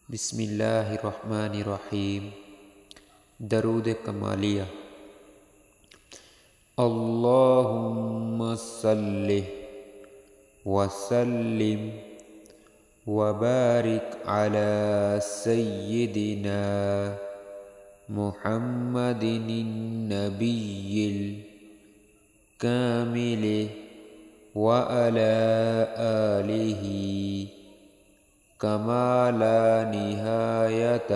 بسم اللہ الرحمن الرحیم۔ درود کمالیہ۔ اللہم صلی وسلم وبارک علی سیدنا محمد النبی الکامل وعلی آلہ کما لا نہایت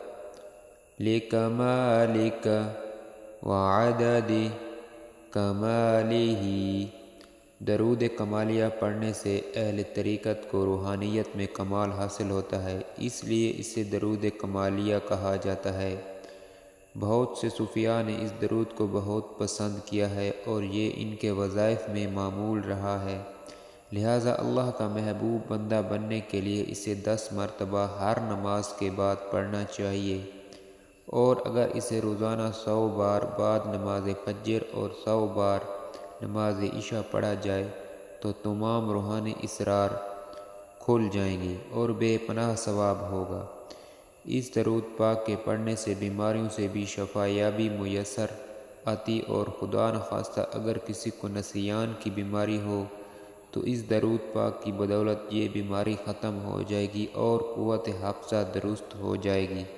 لکمالک وعدد کمالہ۔ درود کمالیہ پڑھنے سے اہل طریقت کو روحانیت میں کمال حاصل ہوتا ہے، اس لیے اسے درود کمالیہ کہا جاتا ہے۔ بہت سے صوفیاء نے اس درود کو بہت پسند کیا ہے اور یہ ان کے وظائف میں معمول رہا ہے، لہٰذا اللہ کا محبوب بندہ بننے کے لیے اسے 10 مرتبہ ہر نماز کے بعد پڑھنا چاہیے، اور اگر اسے روزانہ 100 بار بعد نماز فجر اور 100 بار نماز عشاء پڑھا جائے تو تمام روحانی اسرار کھل جائیں گے اور بے پناہ ثواب ہوگا۔ اس درود پاک کے پڑھنے سے بیماریوں سے بھی شفا یابی میسر آتی، اور خدا نخواستہ اگر کسی کو نسیان کی بیماری ہو تو اس درود پاک کی بدولت یہ بیماری ختم ہو جائے گی اور قوت حافظہ درست ہو جائے گی۔